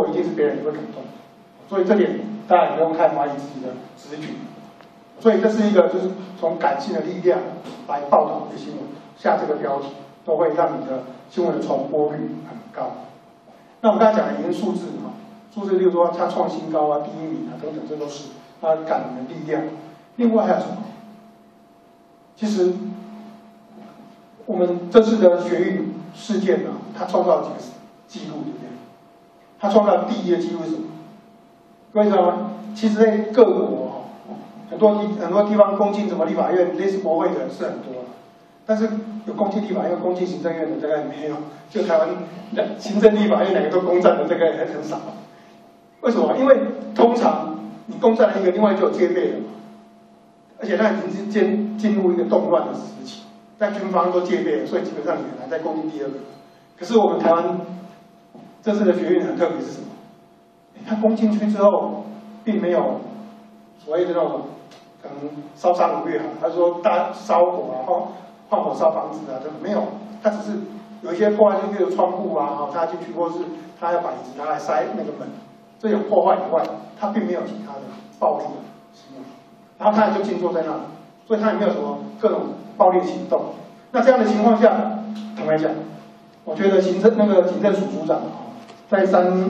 一定是别人也会感动。所以这点大家也不用太怀疑自己的直觉。所以这是一个就是从感性的力量来报道的新闻，下这个标题都会让你的新闻的传播率很高。那我们刚才讲的已经数字哈，数字例如说它创新高啊、第1名啊等等，这都是它感人的力量。另外还有什么？其实我们这次的学运事件呢，它创造了几个记录，对不对？它创造第一的记录是什么？各位知道吗？其实在各国很多地方攻进什么立法院、类似国会的人是很多的，但是有攻进立法院、攻进行政院的大概没有。就台湾行政立法院两个都攻占的这个很少。为什么？因为通常你攻占了一个，另外就有戒备了嘛，而且它已经是进入一个动乱的时期，在军方都戒备了，所以基本上你很难再攻进第二个。可是我们台湾这次的学运很特别是什么？他攻进去之后，并没有所谓的那种可能烧杀掳掠啊，他说大烧火啊、放火烧房子啊，这个没有，他只是有一些破坏进去的窗户啊，他进去，或是他要把椅子拿来塞那个门，这有破坏以外，他并没有其他的暴力的行为，然后他也就静坐在那里，所以他也没有什么各种暴力行动。那这样的情况下，坦白讲，我觉得警政署署长在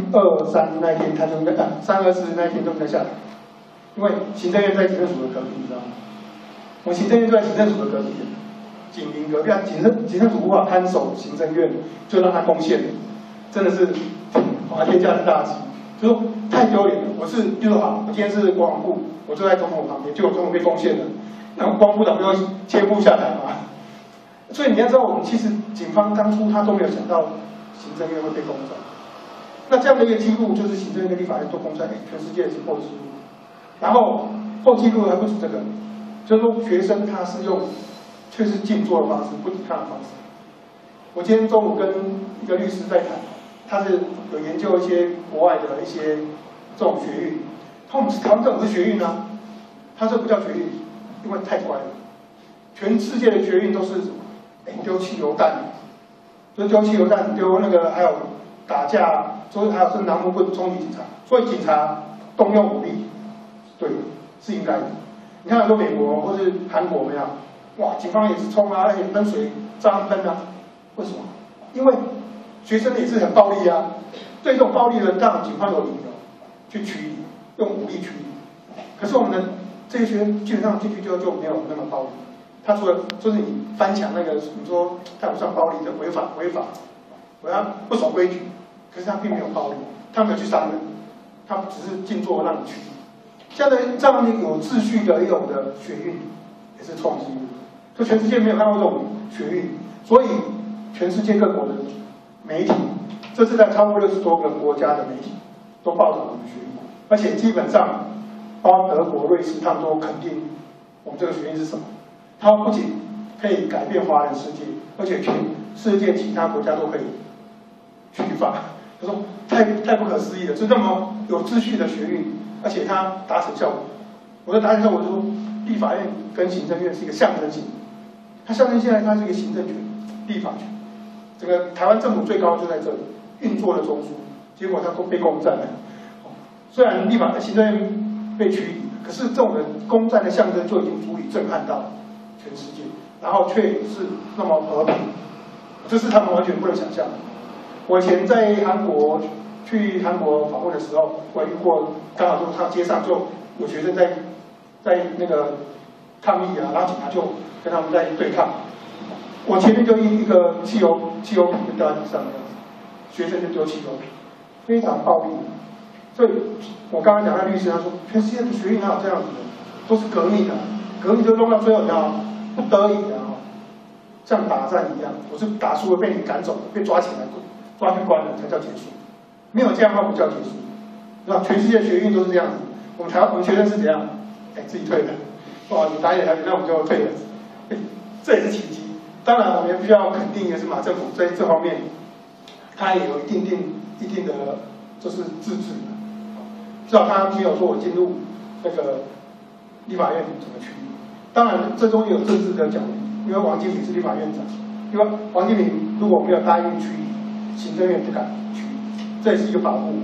323那一天，他就应该324那一天就应该下来，因为行政院在警政署的隔壁，你知道吗？我们行政院就在行政署的隔壁，警民隔壁，警政署无法看守行政院，就让他攻陷了，真的是滑天下之大稽，就说太丢脸了。就说好，我今天是国防部，我坐在总统旁边，结果总统被攻陷了，然后国防部长就切腹下台嘛。所以你要知道，我们其实警方当初他都没有想到行政院会被攻占。那这样的一个记录，就是行政院跟立法院都公开，全世界是破纪录。然后破纪录还不止这个，就是说学生他是用却是静坐的方式，不抵抗的方式。我今天中午跟一个律师在谈，他是有研究一些国外的一些这种学运，他们台湾这种是学运啊，他这不叫学运，因为太乖了。全世界的学运都是丢汽油弹，就是丢汽油弹，丢那个还有打架。所以还有是拿木棍冲击警察，所以警察动用武力，对，是应该的。你看很多美国或是韩国没有，哇，警方也是冲啊，而且喷水、炸弹喷啊，为什么？因为学生也是很暴力啊。对这种暴力的，当然警方有理由去驱离，用武力驱离。可是我们的这些学生基本上进去就没有那么暴力。他除了就是你翻墙那个，你说他不算暴力的违法，我要不守规矩。可是他并没有暴力，他没有去杀人，他只是静坐让你去。这样的有秩序的一种的学运，也是创纪录。就全世界没有看过这种学运，所以全世界各国的媒体，这次在超过60多个国家的媒体都报道我们学运，而且基本上包括德国、瑞士，他们都肯定我们这个学运是什么。它不仅可以改变华人世界，而且全世界其他国家都可以取法。他说太不可思议了，就这么有秩序的学运，而且它达成效果。我的达成效果就是说，立法院跟行政院是一个象征性，它象征性来，它是一个行政权、立法权。这个台湾政府最高就在这里运作的中枢，结果它都被攻占了。虽然行政院被驱离，可是这种的攻占的象征就已经足以震撼到全世界，然后却是那么和平，这是他们完全不能想象的。我以前在去韩国访问的时候，我遇过，刚好就他街上就有学生在那个抗议啊，然后警察就跟他们在对抗。我前面就一个汽油瓶就掉在地上，学生就丢汽油瓶，非常暴力。所以我刚刚讲那律师他说，全世界的学运哪有这样子的，都是革命的，革命就弄到最后你要不得已的像打战一样，我是打输了被你赶走了，被抓起来。抓去关了才叫结束，没有这样的话不叫结束，是吧？全世界学运都是这样子。我们学生是怎样？自己退的，哇，你打野台，那我们就退了，这也是奇迹。当然，我们也必须要肯定的是，马政府在这方面，他也有一定的就是自制的，至少他没有说我进入那个立法院怎么去。当然，这中间有政治的角力，因为王金平是立法院长，因为王金平如果没有答应去。行政院不敢去，这也是一个保护。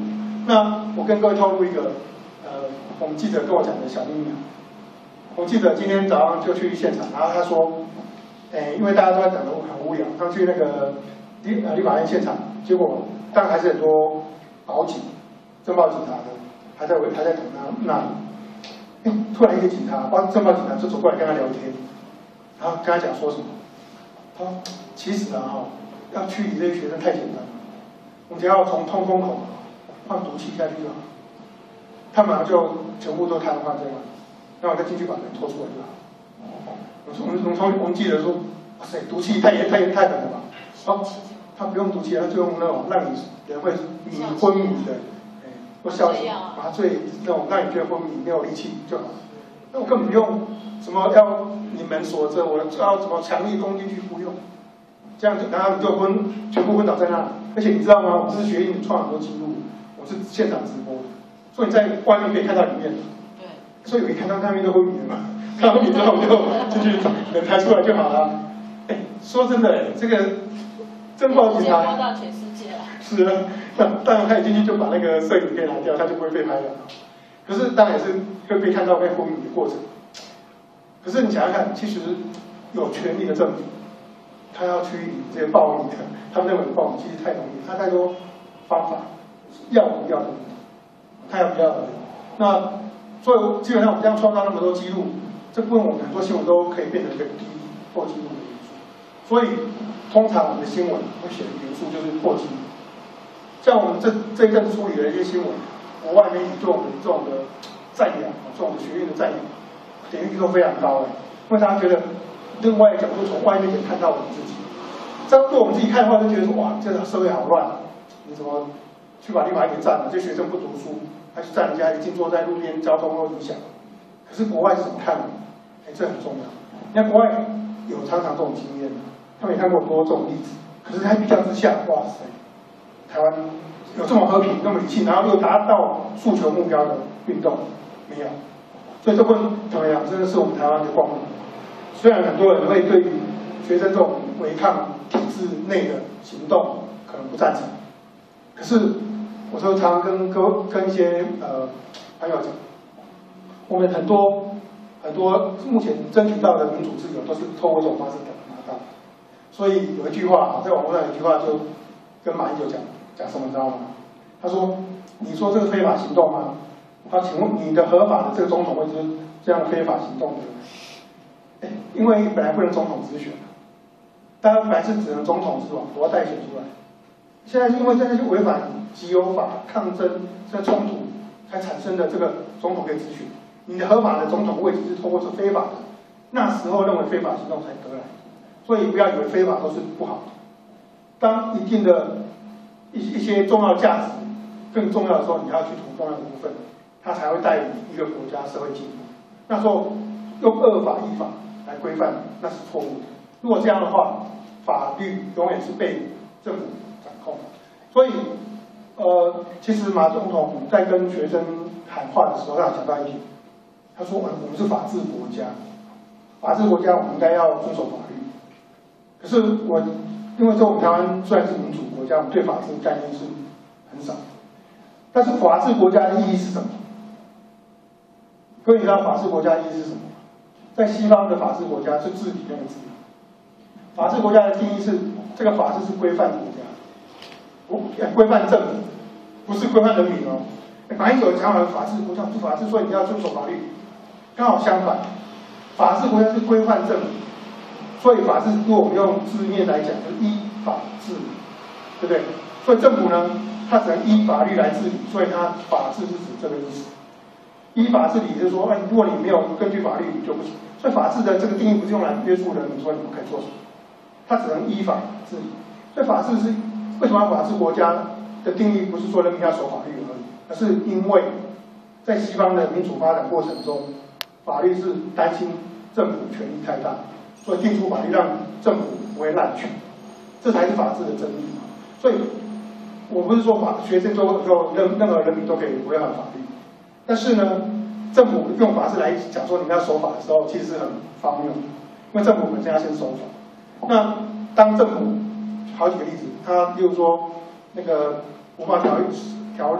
那我跟各位透露一个，我们记者跟我讲的小秘密。我们记者今天早上就去现场，然后他说，因为大家都在等得很无聊，他们去那个立法院现场，结果当然还是很多保警、政报警察的还在等他那里。突然一个警察，政报警察就走过来跟他聊天，然后跟他讲说什么？他说：“其实啊，要驱离这些学生太简单了，我们只要从通风口放毒气下去就好，他马上就全部都瘫痪这样，然后再进去把人拖出来就好。我们记者说，哇塞，毒气太狠了吧？他不用毒气，他就用那种让你人会昏迷的，或消极麻醉那种让你觉得昏迷没有力气就好。那我根本不用什么要你门锁着，我要什么强力攻进去不用，这样然后你就全部昏倒在那里。而且你知道吗？我这次学运创很多记录，我是现场直播的，所以你在外面可以看到里面。对。所以我一看到那边都昏迷了嘛，看到昏迷之后我就进去人抬出来就好了。说真的，这个政报警察播到全世界了。 是啊，当然他一进去就把那个摄影片拿掉，他就不会被拍了。可是当然也是会被看到被昏迷的过程。可是你想想看，其实有权力的政府，他要驱离这些暴力的，他们认为暴力其实太容易，他太多方法，要不要的，他要不要的。那所以基本上我们这样创造那么多记录，这部分我们很多新闻都可以变成一个第一破纪录的因素。所以通常我们的新闻会写的元素就是破纪录。像我们这一阵处理的一些新闻，国外媒体对我们这种的赞扬，这种学运的赞扬，点阅率都非常高因为大家觉得另外一个角度从外面可以看到我们自己。这样对我们自己看的话，就觉得说哇，这个社会好乱，你怎么去把立法院给占了？这学生不读书，还去占人家，一定坐在路边，交通都影响。可是国外是怎么看的？这很重要。你看国外有常常这种经验，他们也看过很多这种例子。可是在比较之下，哇塞，台湾有这么和平、那么理性，然后又达到诉求目标的运动，没有。所以这部分怎么样？真的是我们台湾的光荣。虽然很多人会对于学生这种违抗体制内的行动可能不赞成，可是我就常跟一些朋友讲，我们很多目前争取到的民主自由都是透过这种方式拿到。所以有一句话，在网络上有一句话就跟马英九讲什么，你知道吗？他说：“你说这个非法行动吗？他请问你的合法的这个总统会是这样非法行动的？因为本来不能总统直选，当然本来是只能总统是吧？我要代选出来。现在因为在那些违反集邮法、抗争、在冲突才产生的这个总统可以直选，你的合法的总统位置是通过是非法的，那时候认为非法行动才得来。所以不要以为非法都是不好的。当一定的一些重要价值更重要的时候，你要去图重要的部分。”它才会带领一个国家社会进步。那时候用恶法依法来规范，那是错误的。如果这样的话，法律永远是被政府掌控。所以，其实马总统在跟学生喊话的时候，他讲到一点，他说：“我们是法治国家，法治国家我们应该要遵守法律。”可是因为我们台湾虽然是民主国家，我们对法治概念是很少。但是法治国家的意义是什么？各位，你知道法治国家的意义是什么？在西方的法治国家是治理那个治理。法治国家的定义是，这个法治是规范国家，规范政府，不是规范人民哦。马英九讲好了法治国家是法治，所以你要遵守法律。刚好相反，法治国家是规范政府，所以法治如果我们用字面来讲，就是依法治理，对不对？所以政府呢，它只能依法律来治理，所以它法治是指这个意思。依法治理就是说，如果你没有根据法律，你就不行。所以法治的这个定义不是用来约束人民，说你们可以做什么，它只能依法治理。所以法治是为什么要法治国家的定义，不是说人民要守法律而已，而是因为在西方的民主发展过程中，法律是担心政府权力太大，所以定出法律让政府不会滥权，这才是法治的真理。所以，我不是说学生就任何人民都可以违反法律。但是呢，政府用法治来讲说你们要守法的时候，其实是很荒谬的，因为政府本身要先守法。那当政府好几个例子，例如说那个国防条例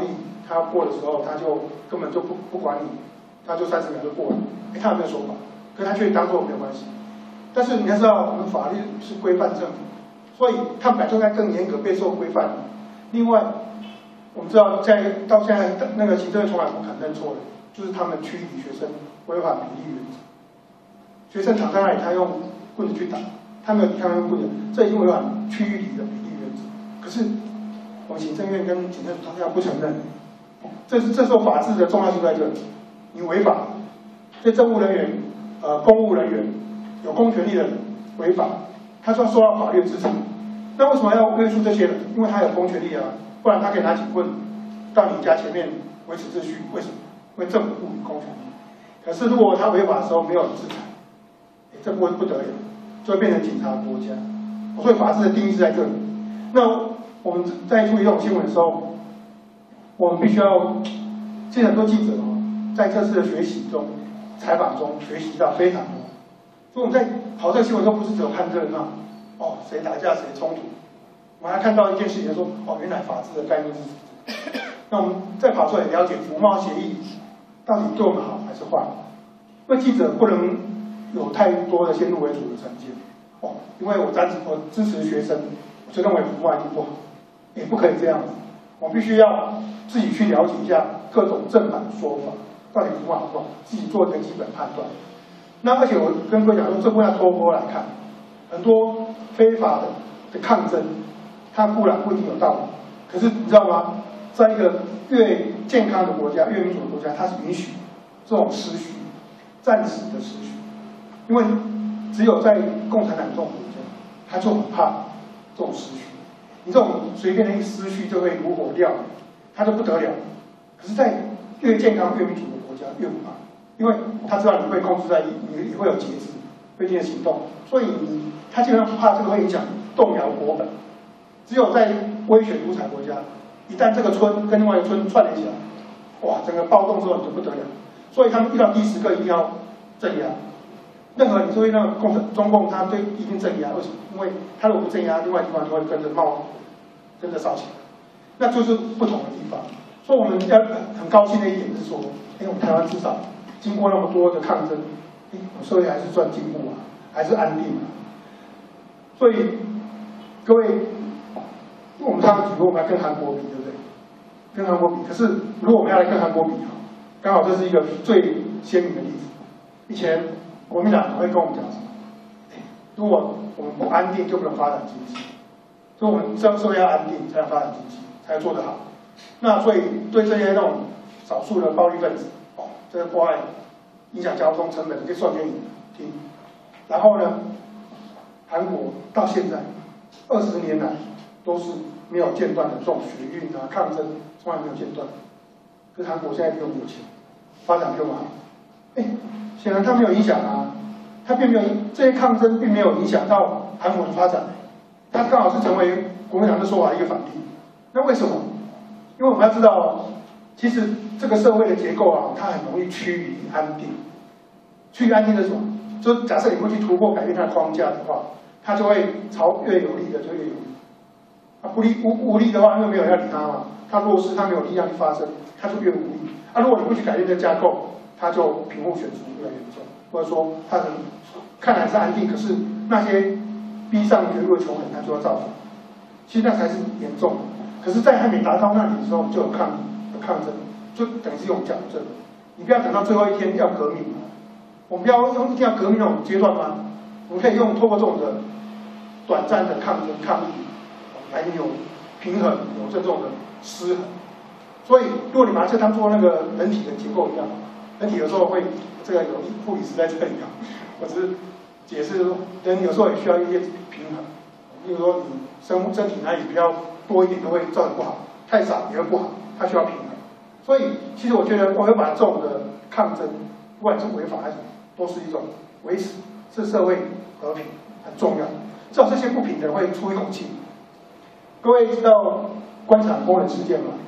他过的时候，他就根本就不管你，他就30秒就过了，他有没有说法？可是他却当作没有关系。但是你要知道，我们法律是规范政府，所以他们本来就应该更严格，备受规范。另外，我们知道到现在那个行政院从来不肯认错的，就是他们驱离学生违反比例原则。学生躺在那里，他用棍子去打，他没有抵抗用棍子，这已经违反驱离的比例原则。可是我们行政院跟警政署他不承认，这时候法治的重要性在这里。你违法，对政务人员、公务人员、有公权力的人违法，他就要受到法律的制裁。那为什么要约束这些人？因为他有公权力啊，不然他可以拿警棍到你家前面维持秩序。为什么？因为政府赋予公权力。可是如果他违法的时候没有制裁，这不得了，就会变成警察国家。所以法治的定义是在这里。那我们在处理这种新闻的时候，我们必须要，其实很多记者在这次的学习中、采访中学习到非常多。所以我们在跑这个新闻都不是只有看热闹，谁打架谁冲突，我们还看到一件事情说，原来法治的概念是这样。那我们再跑出来了解服贸协议到底对我们好还是坏？因为记者不能有太多的先入为主的成见，因为我支持学生，我就认为服贸一定不好，也不可以这样子。我们必须要自己去了解一下各种正反说法，到底服贸好不好，自己做一个基本判断。那而且我跟各位讲说，这部分要脱钩来看，很多非法的抗争，它固然不一定有道理，可是你知道吗？在一个越健康的国家、越民主的国家，它是允许这种失序、暂时的失序，因为只有在共产党这种国家，他就很怕这种失序。你这种随便的一失序就会如火燎原，他就不得了。可是，在越健康、越民主的国家，越不怕。因为他知道你会控制在你也会有节制，会进行行动，所以他基本上不怕这个会影响动摇国本。只有在威权独裁国家，一旦这个村跟另外一个村串联起来，哇，整个暴动之后你就不得了。所以他们遇到第10个一定要镇压。任何你说那个中共，他对一定镇压，为什么？因为他如果不镇压，另外地方就会跟着烧起来，那就是不同的地方。所以我们要很高兴的一点是说，我们台湾至少经过那么多的抗争，社会还是算进步啊，还是安定啊。所以各位，我们常常举例我们要跟韩国比，对不对？跟韩国比，可是如果我们要来跟韩国比刚好这是一个最鲜明的例子。以前国民党会跟我们讲什么？如果我们不安定，就不能发展经济。所以我们社会要安定，才能发展经济，才能做得好。那所以对这些那种少数的暴力分子，这个破坏影响交通成本，可以算给你听。然后呢，韩国到现在20年来都是没有间断的这种学运啊、抗争，从来没有间断。可是韩国现在比我们有钱，发展比我们好。显然它没有影响啊，它并没有这些抗争并没有影响到韩国的发展，它刚好是成为国民党的说法的一个反例。那为什么？因为我们要知道，其实这个社会的结构它很容易趋于安定。趋于安定是什么？就假设你不去突破改变它的框架的话，它就会朝越有利的就越有利。无力的话，因为没有人要理它嘛，它弱势，它没有力量去发声，它就越无力。如果你不去改变这架构，它就贫富悬殊越来越严重，或者说它看来是安定，可是那些逼上绝路的穷人，他就要造反。其实那才是严重的。可是，在还没达到那里的时候，就有抗争，就等于是用矫正。你不要等到最后一天要革命，我们不要一定要革命那种阶段吗？我们可以透过这种的短暂的抗争、抗议，来有平衡，有这种的失衡。所以，如果你把这当做那个人体的结构一样，人体有时候会这个有护理师在这里我只是解释说，人有时候也需要一些平衡。比如说，你身体哪里比较多一点，都会造成不好；太少也会不好，它需要平衡。所以，其实我觉得，我会把这种的抗争，不管是违法还是什么，都是一种维持这社会和平很重要。至少这些不平等会出一口气。各位知道观察工人事件吗？